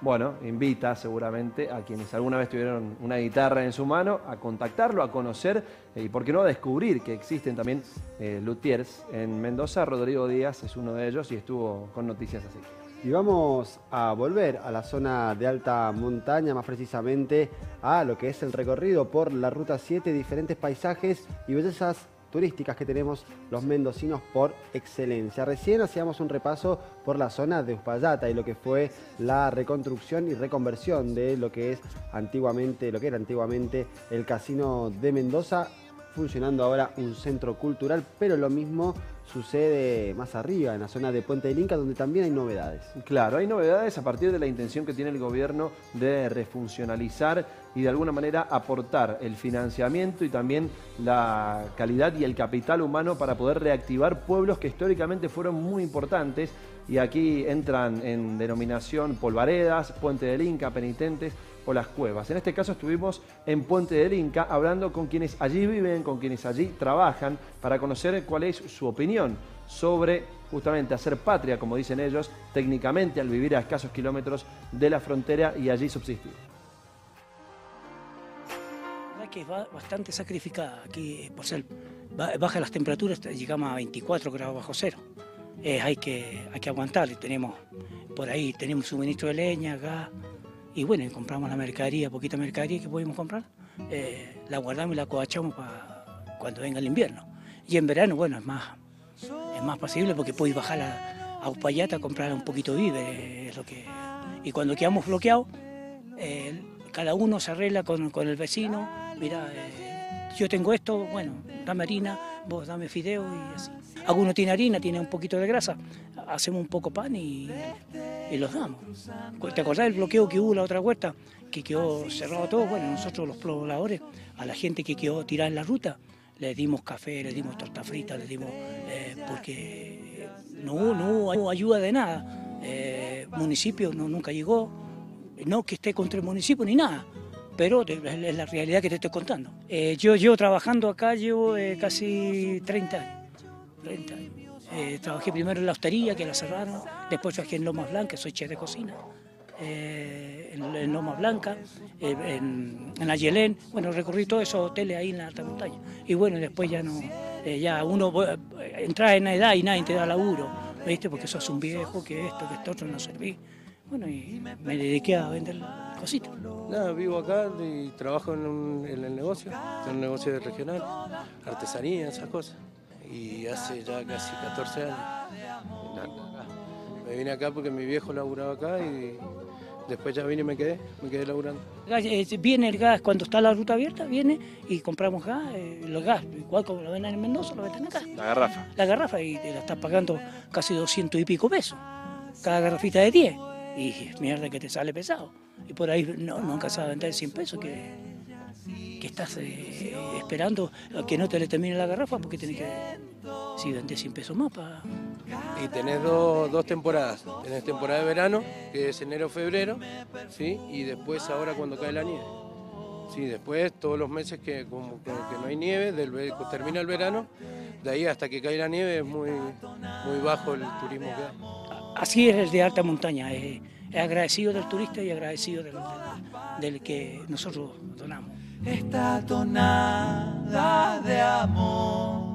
bueno, invita seguramente a quienes alguna vez tuvieron una guitarra en su mano a contactarlo, a conocer y por qué no a descubrir que existen también luthiers en Mendoza. Rodrigo Díaz es uno de ellos y estuvo con Noticias Así. Y vamos a volver a la zona de alta montaña, más precisamente a lo que es el recorrido por la Ruta 7, diferentes paisajes y bellezas turísticas que tenemos los mendocinos por excelencia. Recién hacíamos un repaso por la zona de Uspallata y lo que fue la reconstrucción y reconversión de lo que era antiguamente el Casino de Mendoza, funcionando ahora un centro cultural, pero lo mismo sucede más arriba, en la zona de Puente del Inca, donde también hay novedades. Claro, hay novedades a partir de la intención que tiene el gobierno de refuncionalizar y de alguna manera aportar el financiamiento y también la calidad y el capital humano para poder reactivar pueblos que históricamente fueron muy importantes, y aquí entran en denominación Polvaredas, Puente del Inca, Penitentes o Las Cuevas. En este caso estuvimos en Puente del Inca hablando con quienes allí viven, con quienes allí trabajan, para conocer cuál es su opinión sobre justamente hacer patria, como dicen ellos, técnicamente al vivir a escasos kilómetros de la frontera y allí subsistir. La verdad que es bastante sacrificada aquí, por ser baja las temperaturas, llegamos a 24 grados bajo cero. Hay que aguantar, por ahí tenemos suministro de leña, gas, y bueno, compramos la mercadería, poquita mercadería que podemos comprar, la guardamos y la covachamos para cuando venga el invierno. Y en verano, bueno, es más pasible porque podéis bajar a Uspallata a comprar un poquito de víveres, y cuando quedamos bloqueados, cada uno se arregla con el vecino. Mira, yo tengo esto, bueno, dame harina, vos dame fideo y así. Alguno tiene harina, tiene un poquito de grasa, hacemos un poco pan y los damos. ¿Te acordás del bloqueo que hubo la otra huerta? Que quedó cerrado todo. Bueno, nosotros los pobladores, a la gente que quedó tirada en la ruta, le dimos café, le dimos torta frita, le dimos, porque no hubo ayuda de nada. Municipio nunca llegó, no que esté contra el municipio ni nada, pero es la realidad que te estoy contando. Yo llevo trabajando acá, llevo casi 30 años. Trabajé primero en la hostería, que la cerraron, después trabajé en Lomas Blancas, soy chef de cocina, en Lomas Blancas, en Ayelén, bueno, recorrí todos esos hoteles ahí en la alta montaña. Y bueno, después ya no, ya uno entra en la edad y nadie te da laburo, ¿viste? Porque sos un viejo, que esto otro no serví. Bueno, y me dediqué a vender cositas. Nada, vivo acá y trabajo en el negocio, en un negocio regional, artesanía, esas cosas. Y hace ya casi 14 años. Me vine acá porque mi viejo laburaba acá y después ya vine y me quedé laburando. Viene el gas, cuando está la ruta abierta, viene y compramos gas, los gas, igual como lo venden en Mendoza, lo venden acá. La garrafa. La garrafa, y te la estás pagando casi 200 y pico pesos, cada garrafita de 10. Y mierda que te sale pesado. Y por ahí nunca se va a vender 100 pesos que estás esperando a que no te le termine la garrafa, porque tenés que, si vendés 100 pesos más para... Y tenés dos temporadas. Tenés temporada de verano, que es enero-febrero, ¿sí? Y después ahora cuando cae la nieve. Sí, después todos los meses que no hay nieve, termina el verano, de ahí hasta que cae la nieve es muy bajo el turismo que hay. Así es el de alta montaña, es agradecido del turista y agradecido del que nosotros donamos. Esta tonada de amor.